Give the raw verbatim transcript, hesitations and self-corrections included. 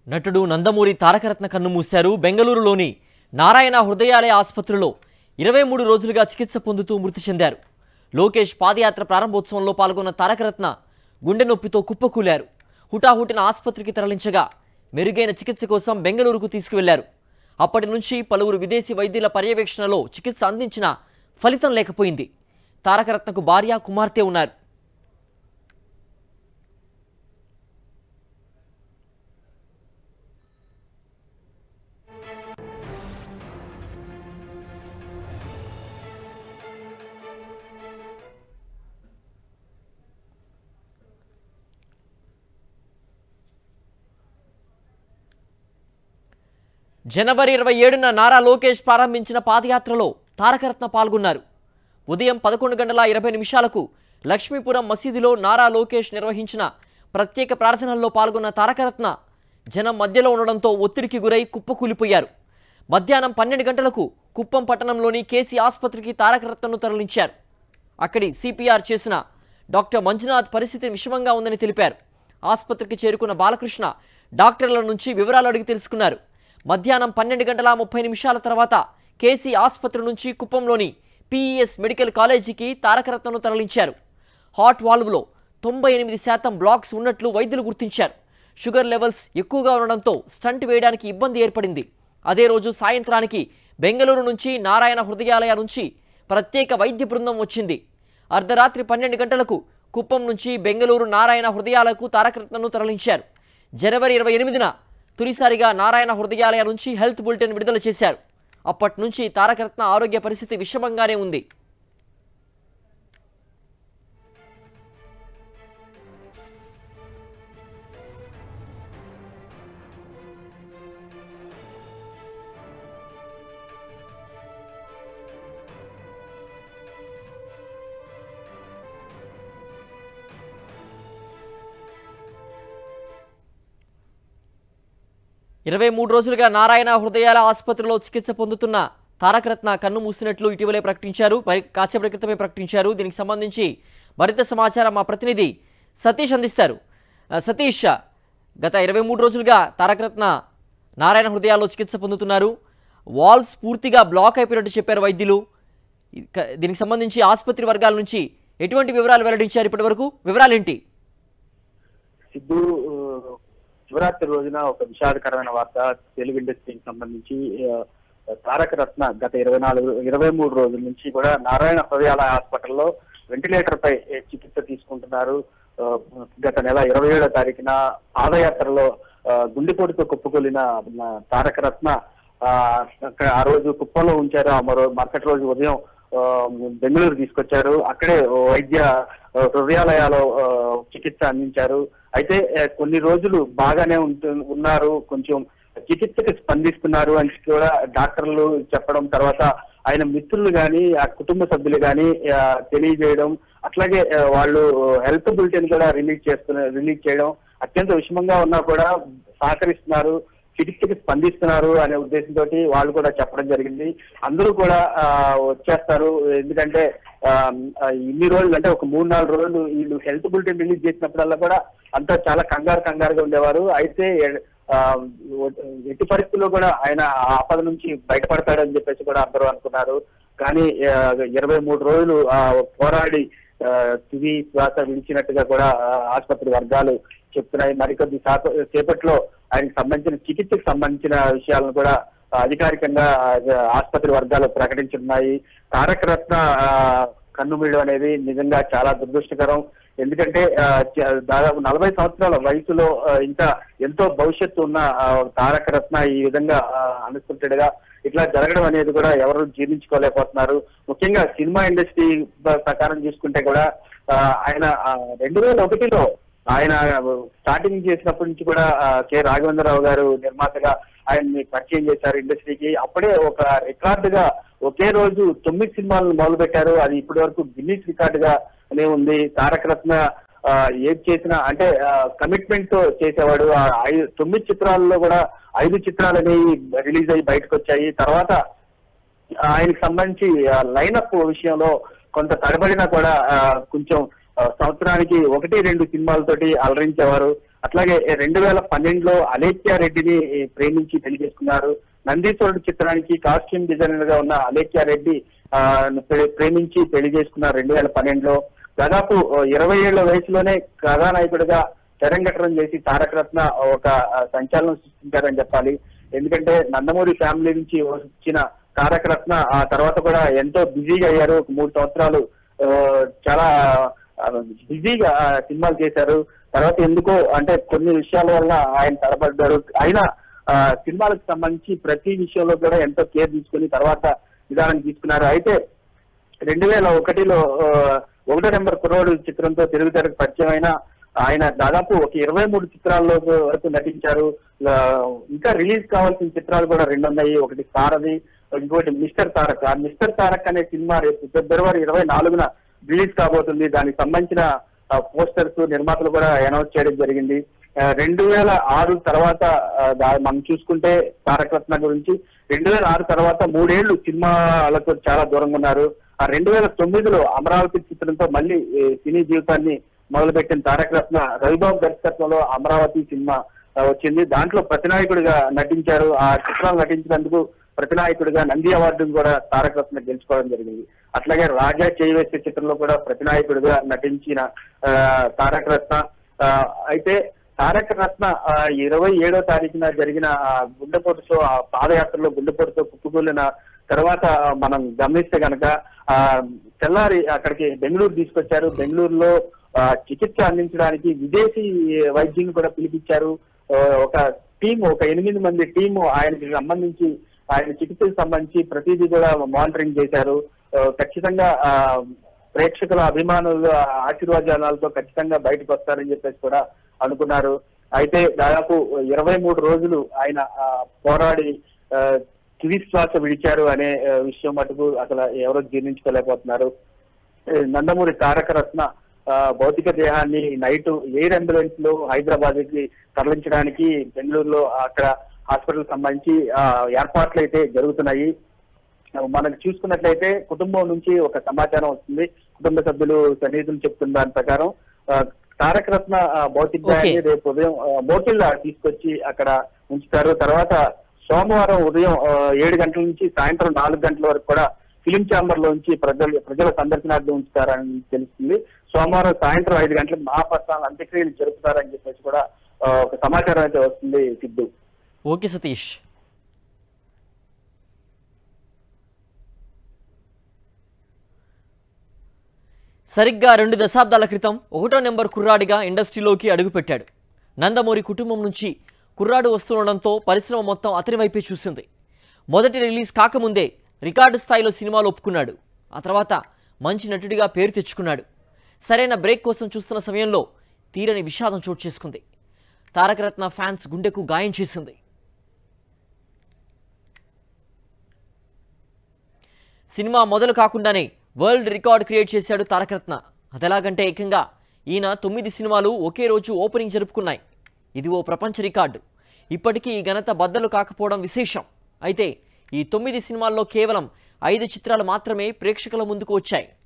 నటుడు నందమూరి తారకరత్న కన్ను మూశారు. బెంగళూరులోని నారాయణ హృదయాలయ ఆసుపత్రిలో ఇరవై మూడు రోజులుగా చికిత్స పొందుతూ మృతి చెందారు. లోకేష్ పాదయాత్ర ప్రారంభోత్సవంలో పాల్గొన్న తారకరత్న గుండె నొప్పితో కుప్పకూలారు. హుటాహుటిన ఆసుపత్రికి తరలించగా మెరుగైన చికిత్స కోసం బెంగళూరుకు తీసుకువెళ్లారు. అప్పటి నుంచి పలువురు విదేశీ వైద్యుల పర్యవేక్షణలో చికిత్స అందించిన ఫలితం లేకపోయింది. తారకరత్నకు భార్య, కుమార్తె ఉన్నారు. జనవరి ఇరవై ఏడున నారా లోకేష్ ప్రారంభించిన పాదయాత్రలో తారకరత్న పాల్గొన్నారు. ఉదయం పదకొండు గంటల ఇరవై నిమిషాలకు లక్ష్మీపురం మసీదులో నారా లోకేష్ నిర్వహించిన ప్రత్యేక ప్రార్థనల్లో పాల్గొన్న తారకరత్న జనం మధ్యలో ఉండడంతో ఒత్తిడికి గురై కుప్పకూలిపోయారు. మధ్యాహ్నం పన్నెండు గంటలకు కుప్పం పట్టణంలోని కేసీ ఆసుపత్రికి తారకరత్నను తరలించారు. అక్కడి సిపిఆర్ చేసిన డాక్టర్ మంజునాథ్ పరిస్థితి విషమంగా ఉందని తెలిపారు. ఆసుపత్రికి చేరుకున్న బాలకృష్ణ డాక్టర్ల నుంచి వివరాలు అడిగి తెలుసుకున్నారు. మధ్యాహ్నం పన్నెండు గంటల ముప్పై నిమిషాల తర్వాత కేసీ ఆసుపత్రి నుంచి కుప్పంలోని పిఈఎస్ మెడికల్ కాలేజీకి తారకరత్నను తరలించారు. హార్ట్ వాల్వ్లో తొంభై ఎనిమిది శాతం బ్లాక్స్ ఉన్నట్లు వైద్యులు గుర్తించారు. షుగర్ లెవెల్స్ ఎక్కువగా ఉండడంతో స్టంట్ వేయడానికి ఇబ్బంది ఏర్పడింది. అదే రోజు సాయంత్రానికి బెంగళూరు నుంచి నారాయణ హృదయాలయ నుంచి ప్రత్యేక వైద్య బృందం వచ్చింది. అర్ధరాత్రి పన్నెండు గంటలకు కుప్పం నుంచి బెంగళూరు నారాయణ హృదయాలకు తారకరత్నను తరలించారు. జనవరి ఇరవై ఎనిమిదిన తొలిసారిగా నారాయణ హృదయాలయ నుంచి హెల్త్ బులెటిన్ విడుదల చేశారు. అప్పటి నుంచి తారకరత్న ఆరోగ్య పరిస్థితి విషమంగానే ఉంది. ఇరవై మూడు రోజులుగా నారాయణ హృదయాల ఆసుపత్రిలో చికిత్స పొందుతున్న తారకరత్న కన్ను మూసినట్లు ఇటీవలే ప్రకటించారు. మరి కాసేపటి క్రితమే ప్రకటించారు. దీనికి సంబంధించి మరింత సమాచారం మా ప్రతినిధి సతీష్ అందిస్తారు. సతీష్, గత ఇరవై మూడు రోజులుగా తారకరత్న నారాయణ హృదయాల్లో చికిత్స పొందుతున్నారు. వాల్స్ పూర్తిగా బ్లాక్ అయిపోయినట్టు చెప్పారు వైద్యులు. దీనికి సంబంధించి ఆసుపత్రి వర్గాల నుంచి ఎటువంటి వివరాలు వెల్లడించారు ఇప్పటి వరకు? వివరాలేంటి? సిద్ధు, శివరాత్రి రోజున ఒక విషాదకరమైన వార్త తెలుగు ఇండస్ట్రీకి సంబంధించి. తారకరత్న గత ఇరవై నాలుగు ఇరవై మూడు రోజుల నుంచి కూడా నారాయణ హృదయాలయ హాస్పిటల్లో వెంటిలేటర్ పై చికిత్స తీసుకుంటున్నారు. గత నెల ఇరవై ఏడో తారీఖున పాదయాత్రలో గుండెపోటుతో కుప్పకూలిన తారకరత్న ఆ రోజు కుప్పంలో ఉంచారు. మరో మరుసటి రోజు ఉదయం బెంగళూరు తీసుకొచ్చారు. అక్కడే వైద్య హృదయాలయాలో చికిత్స అందించారు. అయితే కొన్ని రోజులు బాగానే ఉంటు ఉన్నారు కొంచెం చికిత్సకి స్పందిస్తున్నారు అని కూడా డాక్టర్లు చెప్పడం, తర్వాత ఆయన మిత్రులు కానీ ఆ కుటుంబ సభ్యులు కానీ తెలియజేయడం, అట్లాగే వాళ్ళు హెల్త్ బులెటిన్ కూడా రిలీజ్ చేస్తున్న రిలీజ్ చేయడం, అత్యంత విషమంగా ఉన్నా కూడా సహకరిస్తున్నారు, చికిత్సకి స్పందిస్తున్నారు అనే ఉద్దేశంతో వాళ్ళు కూడా చెప్పడం జరిగింది. అందరూ కూడా వచ్చేస్తారు, ఎందుకంటే ఇన్ని రోజులు అంటే ఒక మూడు నాలుగు రోజులు వీళ్ళు హెల్త్ బులెటిన్ రిలీజ్ చేసినప్పుడల్లా కూడా అంతా చాలా కంగారు కంగారుగా ఉండేవారు. అయితే ఎట్టి పరిస్థితుల్లో కూడా ఆయన ఆపద నుంచి బయటపడతాడని చెప్పేసి కూడా అందరూ అనుకున్నారు. కానీ ఇరవై మూడు రోజులు పోరాడి తుది శ్వాస విడిచినట్టుగా కూడా ఆసుపత్రి వర్గాలు చెప్తున్నాయి. మరికొద్ది సేపట్లో ఆయనకు సంబంధించిన చికిత్సకు సంబంధించిన విషయాలను కూడా అధికారికంగా ఆసుపత్రి వర్గాలు ప్రకటించున్నాయి. తారకరత్న కన్నుమూయడం అనేది నిజంగా చాలా దురదృష్టకరం. ఎందుకంటే దాదాపు నలభై సంవత్సరాల వయసులో ఇంకా ఎంతో భవిష్యత్తు ఉన్న తారకరత్న ఈ విధంగా అన్ఎక్స్పెక్టెడ్ గా ఇట్లా జరగడం అనేది కూడా ఎవరు జీర్ణించుకోలేకపోతున్నారు. ముఖ్యంగా సినిమా ఇండస్ట్రీ ప్రకారం చూసుకుంటే కూడా ఆయన రెండు వేల ఒకటిలో ఆయన స్టార్టింగ్ చేసినప్పటి నుంచి కూడా కె రాఘవేంద్రరావు గారు నిర్మాతగా ఆయన్ని పరిచయం చేశారు ఇండస్ట్రీకి. అప్పుడే ఒక రికార్డుగా ఒకే రోజు తొమ్మిది సినిమాలను మొదలు పెట్టారు. అది ఇప్పటి వరకు గిన్నీస్ రికార్డుగా అనే ఉంది. తారకరత్న ఏది చేసినా అంటే కమిట్మెంట్ తో చేసేవాడు. ఐదు తొమ్మిది చిత్రాలలో కూడా ఐదు చిత్రాలు అనేవి రిలీజ్ అయ్యి బయటకు వచ్చాయి. తర్వాత ఆయనకు సంబంధించి లైనప్ విషయంలో కొంత తడబడినా కూడా కొంచెం సంవత్సరానికి ఒకటి రెండు సినిమాలతోటి అలరించేవారు. అట్లాగే రెండు వేల పన్నెండులో అలేఖ్య రెడ్డిని ప్రేమించి పెళ్లి చేసుకున్నారు. నందీశ్వరుడు చిత్రానికి కాస్ట్యూమ్ డిజైనర్ గా ఉన్న అలేఖ్య రెడ్డి ఆ ప్రేమించి పెళ్లి చేసుకున్నారు రెండు వేల పన్నెండులో. దాదాపు ఇరవై ఏళ్ల వయసులోనే కథానాయకుడిగా తెరంగేట్రం చేసి తారకరత్న ఒక సంచలనం సృష్టించారని చెప్పాలి. ఎందుకంటే నందమూరి ఫ్యామిలీ నుంచి వచ్చిన తారకరత్న ఆ తర్వాత కూడా ఎంతో బిజీగా అయ్యారు. ఒక మూడు సంవత్సరాలు చాలా బిజీగా సినిమాలు చేశారు. తర్వాత ఎందుకో అంటే కొన్ని విషయాల వల్ల ఆయన తడబడ్డారు. అయినా సినిమాలకు సంబంధించి ప్రతి విషయంలో కూడా ఎంతో కేర్ తీసుకుని తర్వాత విధానం తీసుకున్నారు. అయితే రెండు వేల ఒకటిలో ఒకటో నెంబర్ కుర్రోడు చిత్రంతో తెలుగు తెరకు పరిచయం అయిన ఆయన దాదాపు ఒక ఇరవై మూడు చిత్రాల్లో వరకు నటించారు. ఇంకా రిలీజ్ కావాల్సిన చిత్రాలు కూడా రెండు ఉన్నాయి. ఒకటి సారథి, ఇంకోటి మిస్టర్ తారక్. ఆ మిస్టర్ తారక్ అనే సినిమా రేపు ఫిబ్రవరి ఇరవై నాలుగున రిలీజ్ కాబోతుంది. దానికి సంబంధించిన పోస్టర్స్ నిర్మాతలు కూడా అనౌన్స్ చేయడం జరిగింది. రెండు వేల ఆరు తర్వాత మనం చూసుకుంటే తారకరత్న గురించి రెండు వేల ఆరు తర్వాత మూడేళ్లు సినిమాలకు చాలా దూరంగా ఉన్నారు. ఆ రెండు వేల తొమ్మిదిలో అమరావతి చిత్రంతో మళ్ళీ సినీ జీవితాన్ని మొదలుపెట్టిన తారకరత్న రవిబాబు దర్శకత్వంలో అమరావతి సినిమా వచ్చింది. దాంట్లో ప్రతినాయకుడిగా నటించారు. ఆ చిత్రాలు నటించినందుకు ప్రతినాయకుడిగా నంది అవార్డును కూడా తారకరత్న గెలుచుకోవడం జరిగింది. అట్లాగే రాజా చేయవేసే చిత్రంలో కూడా ప్రతినాయకుడిగా నటించిన తారకరత్న. అయితే తారకరత్న ఇరవై ఏడో తారీఖున జరిగిన గుండెపోటుతో ఆ పాదయాత్రలో గుండెపోటుతో కుప్పకూలిన తర్వాత మనం గమనిస్తే కనుక ఆ తెల్లారి అక్కడికి బెంగళూరు తీసుకొచ్చారు. బెంగళూరులో చికిత్స అందించడానికి విదేశీ వైద్యుని కూడా పిలిపించారు. ఒక టీము ఒక ఎనిమిది మంది టీము ఆయనకి సంబంధించి ఆయన చికిత్సకు సంబంధించి ప్రతిదీ కూడా మానిటరింగ్ చేశారు. ఖచ్చితంగా ఆ ప్రేక్షకుల అభిమానుల ఆశీర్వాదాలతో ఖచ్చితంగా బయటకు వస్తారని చెప్పేసి కూడా అనుకున్నారు. అయితే దాదాపు ఇరవై మూడు రోజులు ఆయన పోరాడి తుది శ్వాస విడిచారు అనే విషయం మటుకు అసలు ఎవరో జీర్ణించుకోలేకపోతున్నారు. నందమూరి తారకరత్న భౌతిక దేహాన్ని నైట్ ఎయిర్ అంబులెన్స్ లో హైదరాబాద్ కి తరలించడానికి బెంగళూరులో అక్కడ హాస్పిటల్ సంబంధించి ఏర్పాట్లు అయితే జరుగుతున్నాయి. మనకు చూసుకున్నట్లయితే కుటుంబం నుంచి ఒక సమాచారం వస్తుంది. కుటుంబ సభ్యులు సన్నిహితులు చెప్తున్న దాని ప్రకారం తారకరత్న భౌతిక దేహాన్ని రేపు ఉదయం మోకిళ్ళ తీసుకొచ్చి అక్కడ ఉంచుతారు. తర్వాత సోమవారం ఉదయం ఏడు గంటల నుంచి సాయంత్రం నాలుగు గంటల వరకు కూడా ఫిలిం ఛాంబర్ లోంచి ప్రజలు ప్రజల సందర్శనార్థం ఉంచుతారని తెలుస్తుంది. సోమవారం సాయంత్రం ఐదు గంటలకు మహాప్రస్థానం అంత్యక్రియలు జరుపుతారని చెప్పేసి కూడా ఒక సమాచారం అయితే వస్తుంది. సిద్ధు. ఓకే సతీష్. సరిగ్గా రెండు దశాబ్దాల క్రితం ఒకటో నెంబర్ కుర్రాడిగా ఇండస్ట్రీలోకి అడుగుపెట్టాడు. నందమూరి కుటుంబం నుంచి కుర్రాడు వస్తుండడంతో పరిశ్రమ మొత్తం అతని వైపే చూసింది. మొదటి రిలీజ్ కాకముందే రికార్డు స్థాయిలో సినిమాలు ఒప్పుకున్నాడు. ఆ తర్వాత మంచి నటుడిగా పేరు తెచ్చుకున్నాడు. సరైన బ్రేక్ కోసం చూస్తున్న సమయంలో తీరని విషాదం చోటు చేసుకుంది. తారకరత్న ఫ్యాన్స్ గుండెకు గాయం చేసింది. సినిమా మొదలు కాకుండానే వరల్డ్ రికార్డ్ క్రియేట్ చేశాడు తారకరత్న. అదెలాగంటే ఏకంగా ఈయన తొమ్మిది సినిమాలు ఒకే రోజు ఓపెనింగ్ జరుపుకున్నాయి. ఇది ఓ ప్రపంచ రికార్డు. ఇప్పటికీ ఈ ఘనత బద్దలు కాకపోవడం విశేషం. అయితే ఈ తొమ్మిది సినిమాల్లో కేవలం ఐదు చిత్రాలు మాత్రమే ప్రేక్షకుల ముందుకు వచ్చాయి.